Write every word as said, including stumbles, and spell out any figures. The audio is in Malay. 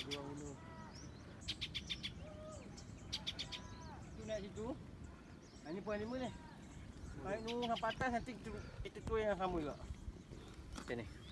Dua ulu. Tu naik situ. Ha, ni poin lima ni. Naik nurun sampai atas nanti itu itu tu yang sama juga. Macam ni.